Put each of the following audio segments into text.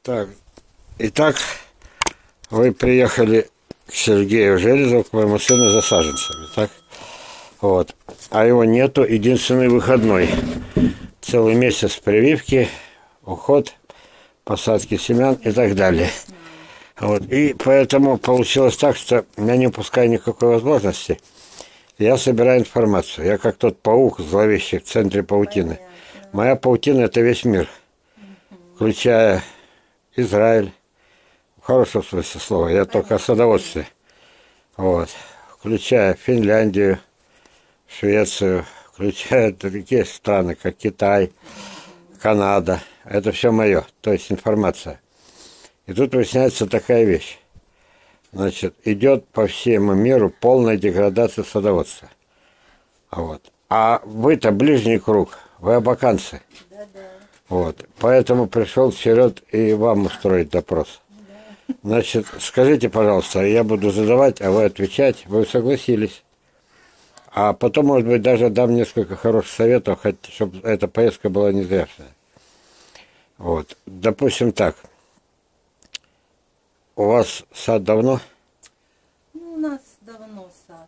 Так, итак, вы приехали к Сергею Железову, к моему сыну, за саженцами, так? Вот. А его нету, единственный выходной. Целый месяц прививки, уход, посадки семян и так далее. Вот. И поэтому получилось так, что я не упускаю никакой возможности. Я собираю информацию. Я как тот паук, зловещий в центре паутины. Моя паутина – это весь мир, включая Израиль, в хорошем смысле слова, я только о садоводстве. Вот. Включая Финляндию, Швецию, включая другие страны, как Китай, Канада. Это все мое, то есть информация. И тут выясняется такая вещь. Значит, идет по всему миру полная деградация садоводства. Вот. А вы-то ближний круг, вы абаканцы. Вот. Поэтому пришел черед и вам устроить допрос. Значит, скажите, пожалуйста, я буду задавать, а вы отвечать. Вы согласились. А потом, может быть, даже дам несколько хороших советов, чтобы эта поездка была не зряшная. Вот. Допустим так. У вас сад давно? Ну, у нас давно сад.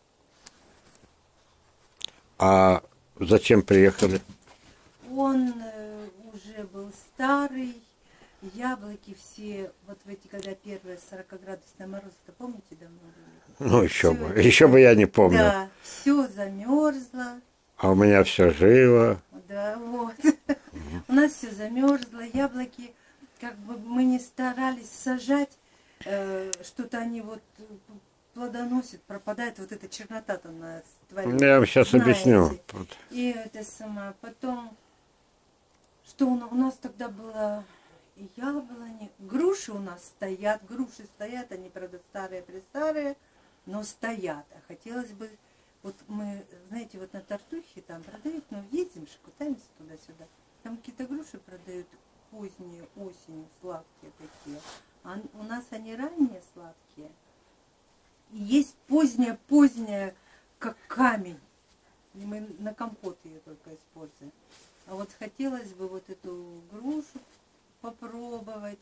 А зачем приехали? Он уже был старый. Яблоки все, вот в эти, когда первые 40-градусные морозы, помните, давно были? Ну, еще бы я не помню. Да, все замерзло. А у меня все живо. Да, вот. У нас все замерзло, яблоки, как бы мы не старались сажать, что-то они вот плодоносят, пропадает, вот эта чернота там на стволе. Я вам сейчас объясню. И это самое, потом, что у нас тогда было, яблони, груши у нас стоят, они, правда, старые-престарые, но стоят. А хотелось бы, вот мы, знаете, вот на Тартухе там продают, ну, ездим же, катаемся туда-сюда, там какие-то груши продают поздние, осенью, сладкие такие. А у нас они ранние сладкие. И есть поздняя, как камень. И мы на компот ее только используем. А вот хотелось бы вот эту грушу попробовать.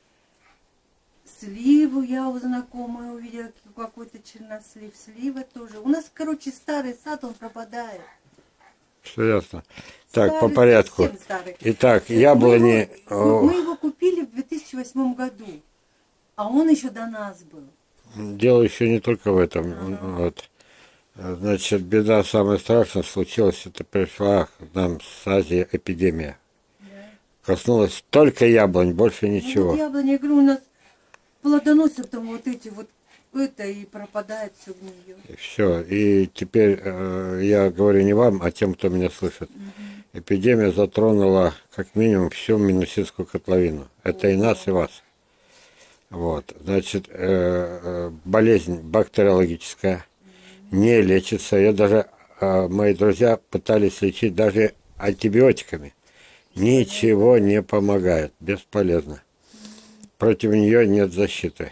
Сливу я у знакомой увидела, какой-то чернослив. Слива тоже. У нас, короче, старый сад, он пропадает. Все ясно. Так, старый, по порядку. Итак, яблони... Мы его купили в 2008 году, а он еще до нас был. Дело еще не только в этом. Вот. Значит, беда самая страшная случилась, это пришла к нам с Азии эпидемия. Коснулась только яблонь, больше ничего. Вот яблони, я говорю, у нас плодоносят там вот эти вот, это и пропадает все гниет. Все, и теперь я говорю не вам, а тем, кто меня слышит. Эпидемия затронула как минимум всю Минусинскую котловину. Это и нас, и вас. Вот, значит, болезнь бактериологическая, не лечится. Я даже, мои друзья пытались лечить даже антибиотиками. Ничего не помогает, бесполезно. Против нее нет защиты.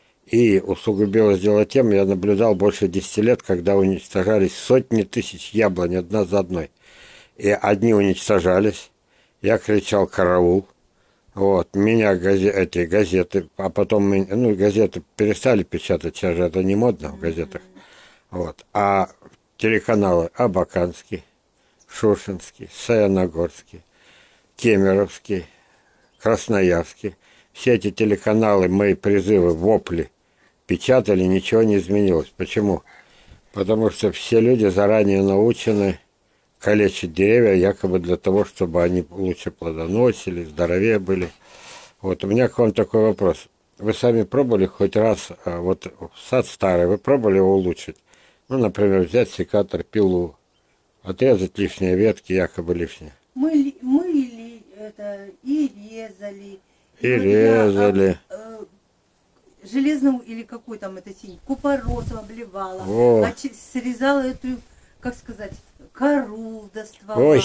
И усугубилось дело тем, я наблюдал больше 10 лет, когда уничтожались сотни тысяч яблонь одна за одной. И одни уничтожались, я кричал «караул». Вот, меня эти газеты, а потом, ну, газеты перестали печатать, сейчас же это не модно в газетах. Вот, а телеканалы Абаканский, Шушинский, Саяногорский, Кемеровский, Красноярский, все эти телеканалы, мои призывы, вопли печатали, ничего не изменилось. Почему? Потому что все люди заранее научены калечить деревья, якобы для того, чтобы они лучше плодоносили, здоровее были. Вот у меня к вам такой вопрос. Вы сами пробовали хоть раз, вот сад старый, вы пробовали его улучшить? Ну, например, взять секатор, пилу, отрезать лишние ветки, якобы лишние. Мыли это и резали. И резали. Железным или какой там это синий, купоросом обливала, срезала эту, как сказать, кору до ствола. Ой,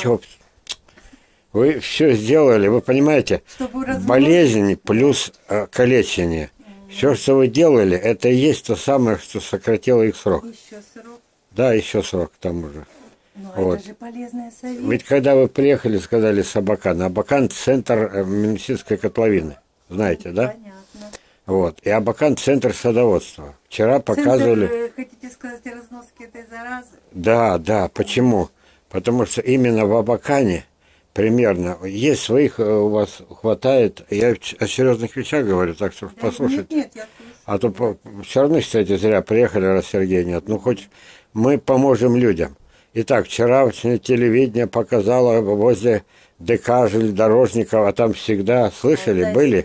вы все сделали, вы понимаете, болезнь плюс калечение. Все, что вы делали, это и есть то самое, что сократило их срок. Еще срок? Да, еще срок к тому же. Ну, вот. Это же полезная совет. Ведь когда вы приехали, сказали с Абакана, Абакан – центр Минусинской котловины. знаете, да? Понятно. Вот. И Абакан — центр садоводства. Вчера показывали... Центр, хотите сказать, разноски этой заразы? Да, да. Почему? Потому что именно в Абакане примерно есть своих у вас хватает. Я о серьезных вещах говорю, так что Да, послушайте. Нет, я слышу. А то все равно, кстати, зря приехали, раз Сергея нет. Ну, хоть мы поможем людям. Итак, вчера телевидение показало возле ДК железнодорожников, а там всегда, слышали, Алтайский. были?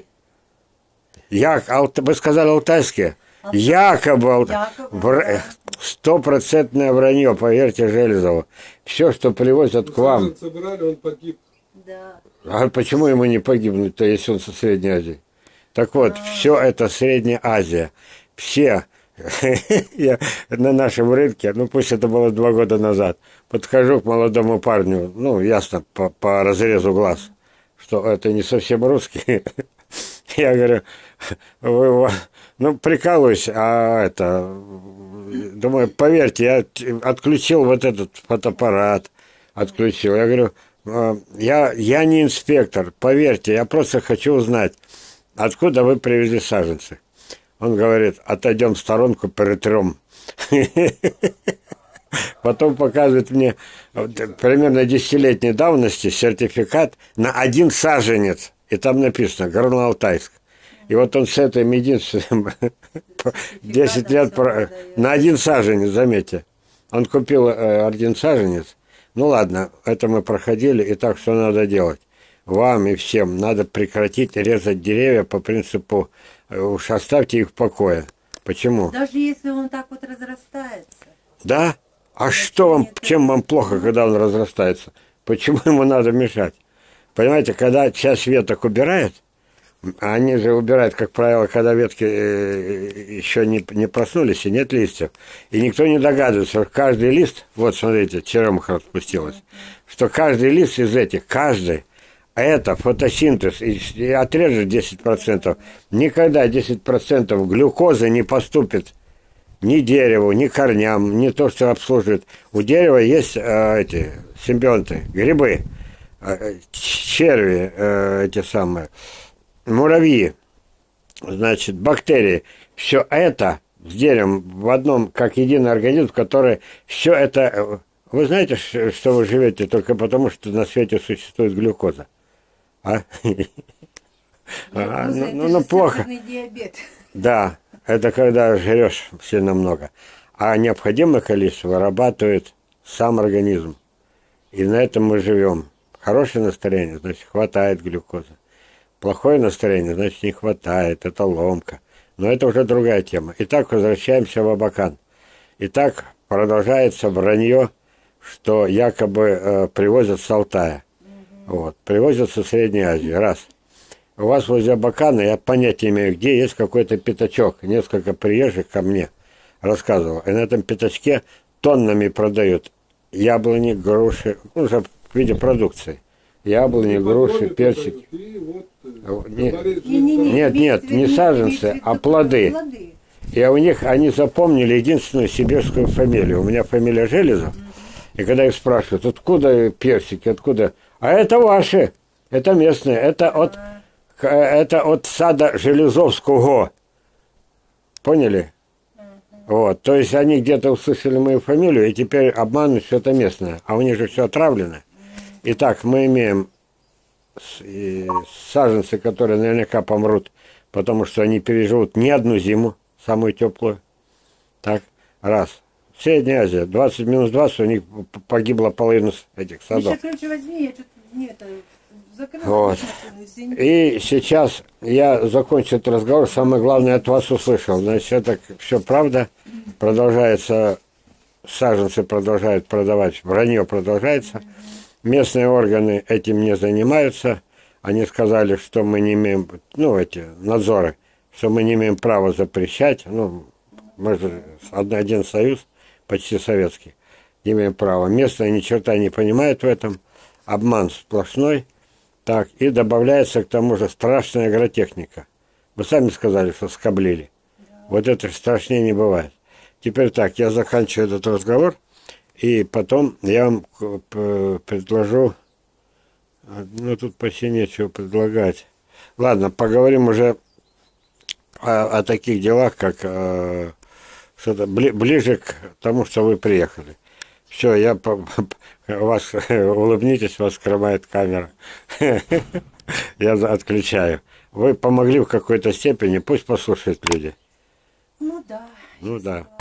Вы сказали алтайские? Якобы. Да. Стопроцентное вранье, поверьте Железову. Все, что привозят к вам. Собирали, он погиб. Да. А почему ему не погибнуть-то, если он со Средней Азии? Так вот, все это Средняя Азия. Все. Я на нашем рынке, ну пусть это было 2 года назад, подхожу к молодому парню, ну ясно, по разрезу глаз, что это не совсем русский. Я говорю, ну прикалываюсь, а это, думаю, поверьте, я отключил вот этот фотоаппарат, отключил. Я говорю, я не инспектор, поверьте, я просто хочу узнать, откуда вы привезли саженцы. Он говорит, отойдем в сторонку, перетрем. Потом показывает мне примерно 10-летней давности сертификат на 1 саженец. И там написано Горно-Алтайск. И вот он с этим единственным 10 лет на 1 саженец, заметьте. Он купил 1 саженец. Ну ладно, это мы проходили. И так, что надо делать? Вам и всем надо прекратить резать деревья по принципу уж оставьте их в покое. Почему? Даже если он так вот разрастается. Да? А что вам, чем вам плохо, когда он разрастается? Почему ему надо мешать? Понимаете, когда часть веток убирают, а они же убирают, как правило, когда ветки еще не проснулись и нет листьев. И никто не догадывается, что каждый лист, вот смотрите, черемуха распустилась, что каждый лист из этих, каждый, это фотосинтез, и отрежет 10%, никогда 10% глюкозы не поступит ни дереву, ни корням, ни то, что обслуживает. У дерева есть эти симбионты, грибы, черви, эти самые, муравьи, значит, бактерии. Все это с деревом в одном, как единый организм, который все это... Вы знаете, что вы живете только потому, что на свете существует глюкоза? А? Ну, плохо. Диабет. Да, это когда жрешь сильно много. А необходимое количество вырабатывает сам организм. И на этом мы живем. Хорошее настроение, значит, хватает глюкозы. Плохое настроение, значит, не хватает. Это ломка. Но это уже другая тема. Итак, возвращаемся в Абакан. Итак, продолжается вранье, что якобы привозят с Алтая. Вот, привозят со Средней Азии. Раз. У вас возле Абакана, я понятия имею, где есть какой-то пятачок. Несколько приезжих ко мне рассказывал. И на этом пятачке тоннами продают яблони, груши, ну, уже в виде продукции. Яблони, груши, персики. Нет, не саженцы, а плоды. И у них, они запомнили единственную сибирскую фамилию. У меня фамилия Железов. И когда их спрашивают, откуда персики, откуда... А это ваши, это местные, это от сада Железовского. Поняли? Вот, то есть они где-то услышали мою фамилию и теперь обманывают, что это местное. А у них же все отравлено. Итак, мы имеем саженцы, которые наверняка помрут, потому что они переживут не одну зиму, самую теплую. Так, раз. Средняя Азия, 20 минус 20, у них погибла половина этих садов. Сейчас, короче, возьми, я что-то не это закрыла. Вот. И сейчас я закончу этот разговор, самое главное от вас услышал. Значит, это все правда, продолжается, саженцы продолжают продавать, вранье продолжается. Местные органы этим не занимаются. Они сказали, что мы не имеем, ну, эти надзоры, что мы не имеем права запрещать. Ну, мы же один союз, почти советский, не имеем права. Местные ни черта не понимают в этом. Обман сплошной. Так, и добавляется к тому же страшная агротехника. Вы сами сказали, что скоблили. Вот это страшнее не бывает. Теперь так, я заканчиваю этот разговор, и потом я вам предложу, ну тут почти нечего предлагать. Ладно, поговорим уже о таких делах, как что-то ближе к тому, что вы приехали. Все, вас улыбнитесь, вас скрывает камера. Я отключаю. Вы помогли в какой-то степени, пусть послушают люди. Ну да. Ну да.